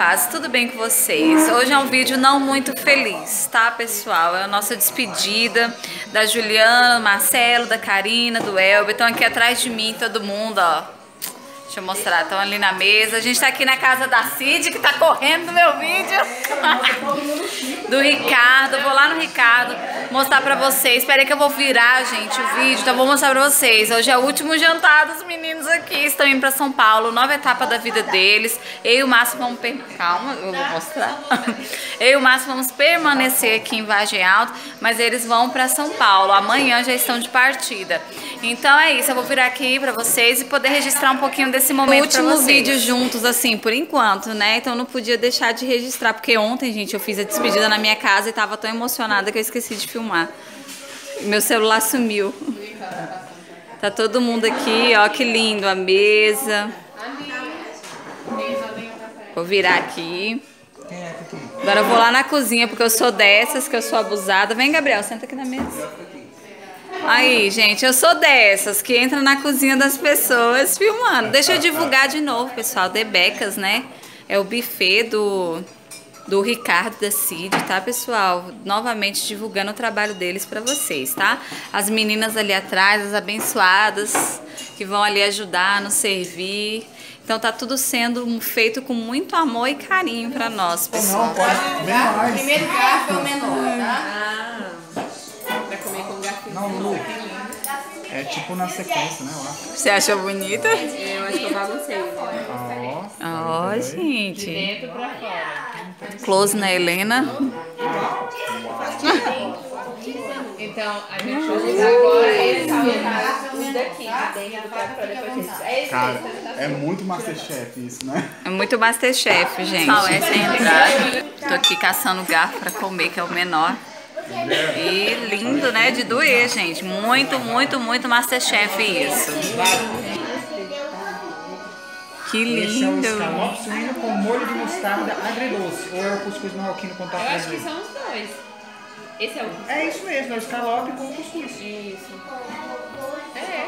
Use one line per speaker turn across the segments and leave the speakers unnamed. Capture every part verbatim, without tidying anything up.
paz, tudo bem com vocês? Hoje é um vídeo não muito feliz, tá, pessoal? É a nossa despedida da Juliana, do Marcelo, da Karina, do Elber. Estão aqui atrás de mim, todo mundo, ó. Deixa eu mostrar, estão ali na mesa. A gente tá aqui na casa da Cid, que tá correndo no meu vídeo. Do Ricardo, eu vou lá no Ricardo mostrar pra vocês. Espera aí que eu vou virar, gente, o vídeo, então eu vou mostrar pra vocês. Hoje é o último jantar dos meninos aqui, estão indo pra São Paulo, nova etapa da vida deles. Eu e o Márcio vamos... Per... Calma, eu vou mostrar. Eu e o Márcio vamos permanecer aqui em Vargem Alto, mas eles vão pra São Paulo. Amanhã já estão de partida. Então é isso, eu vou virar aqui pra vocês e poder registrar um pouquinho desse momento pra vocês. Último vídeo juntos, assim, por enquanto, né? Então não podia deixar de registrar, porque ontem, gente, eu fiz a despedida na minha casa e tava tão emocionada que eu esqueci de filmar. Meu celular sumiu. Tá todo mundo aqui, ó, que lindo, a mesa. Vou virar aqui. Agora eu vou lá na cozinha, porque eu sou dessas, que eu sou abusada. Vem, Gabriel, senta aqui na mesa. Aí, gente, eu sou dessas que entra na cozinha das pessoas filmando. Deixa eu divulgar de novo, pessoal. The Becas, né? É o buffet do, do Ricardo, da Cid, tá, pessoal? Novamente divulgando o trabalho deles pra vocês, tá? As meninas ali atrás, as abençoadas, que vão ali ajudar, nos servir. Então tá tudo sendo feito com muito amor e carinho pra nós, pessoal.
Não, pode bem mais.
O primeiro garfo é o menor, tá? Vai comer com garfo.
Não, Lu. É tipo na sequência, né? Eu acho.
Você achou bonita?
Eu acho que eu baguncei.
Ó,
Ó, oh, gente.
De dentro pra fora.
Close na Helena.
Então, a gente vai usar agora esse daqui, de dentro pra fora, depois disso. É esse,
cara, é muito Masterchef isso, né?
É muito Masterchef, gente. Pessoal, essa é a entrada. Tô aqui caçando garfo pra comer, que é o menor. E lindo, né? De doer, gente. Muito, muito, muito Masterchef isso. Que lindo.
Esse é o escalope suíno com molho de mostarda agridoce. Ou é o cuscuz marroquino com toque
Eu acho que
azedo?
são os dois. Esse é o cuscuz.
É isso mesmo, é o escalope com cuscuz.
Isso. É.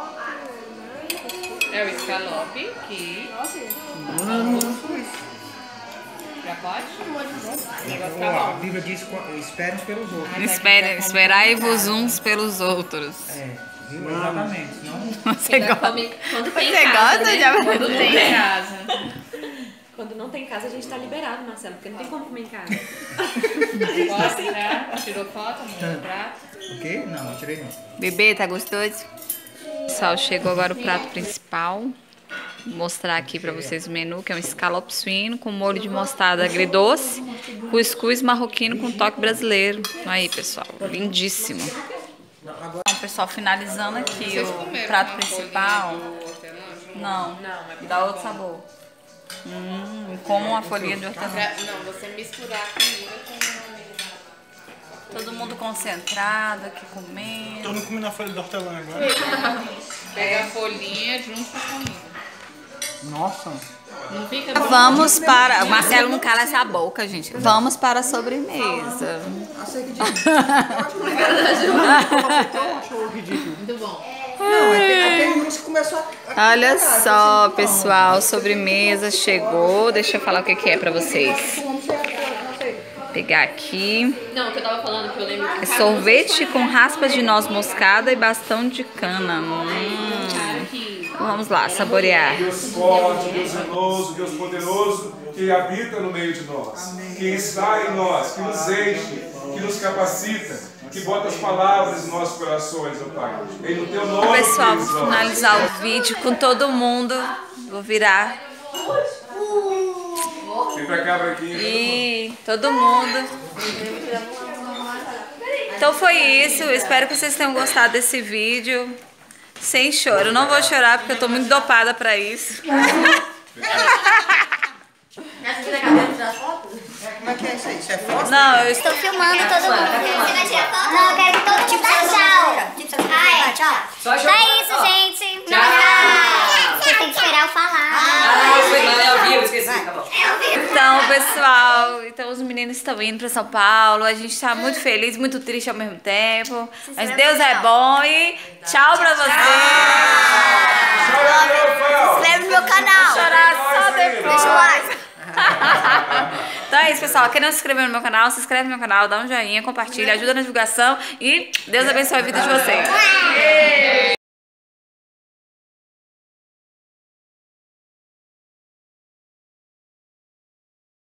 É o escalope que...
Hum, cuscuz.
Já pode? O negócio tá
A
bom.
Bíblia diz: esperem pelos outros.
Espere, esperai-vos uns pelos outros.
É, viu? Exatamente. Senão...
Você gosta?
Quando tem
Você
casa,
gosta
né?
de
Quando tem em casa.
Quando não tem casa, a gente tá liberado, Marcelo, porque não tem como comer em casa.
Posso tirar? Tirou foto, no prato?
O quê? Não, não tirei não.
Bebê, tá gostoso? Pessoal, chegou agora o prato principal. Vou mostrar aqui pra vocês o menu, que é um escalope suíno com molho de mostarda agridoce, cuscuz marroquino com toque brasileiro. Aí, pessoal, lindíssimo. Então, pessoal, finalizando aqui o prato principal. Não, dá outro sabor. Hum, como uma folhinha de hortelã.
Não, você misturar comida com...
Todo mundo concentrado aqui comendo.
Tô não comendo a folha de hortelã agora.
Pega a folhinha junto com a comida.
Nossa.
Não fica bom?
Vamos para... O Marcelo não cala essa boca, gente. Vamos para a sobremesa.
Muito bom.
Não, é que aquele músico começou a...
Olha só, pessoal, sobremesa chegou. Deixa eu falar o que que é pra vocês. Vou pegar aqui.
Não, o que eu tava falando que eu lembro...
É sorvete com raspas de noz moscada e bastão de cana. Hum. Vamos lá, saborear.
Deus forte, Deus zeloso, Deus poderoso, que habita no meio de nós, que está em nós, que nos enche, que nos capacita, que bota as palavras em nossos corações, ó Pai. Em no teu nome,
Pessoal, vou finalizar o vídeo com todo mundo. Vou virar.
Vem pra cá, Branquinho.
E todo mundo. Então foi isso. Espero que vocês tenham gostado desse vídeo. Sem choro. Eu não vou chorar porque eu tô muito dopada pra isso.
Como é que é isso aí? Isso é foto?
Não, eu estou...
Tô filmando todo mundo. Você vai tirar foto? Não, eu quero que todo mundo dá tchau. Ah, é, tchau. Então é isso, gente. Tchau. Você tem que esperar eu falar.
Ah, foi não, é ao vivo, esqueci, tá bom.
Então, pessoal, então os meninos estão indo pra São Paulo. A gente tá muito feliz, muito triste ao mesmo tempo. Mas Deus é bom e tchau pra vocês.
Chora, meu Rafael.
Se inscreve no meu canal.
Chorar só depois.
Deixa o like.
é isso, pessoal. Quem não se inscreveu no meu canal, se inscreve no meu canal, dá um joinha, compartilha, ajuda na divulgação e Deus abençoe a vida de vocês.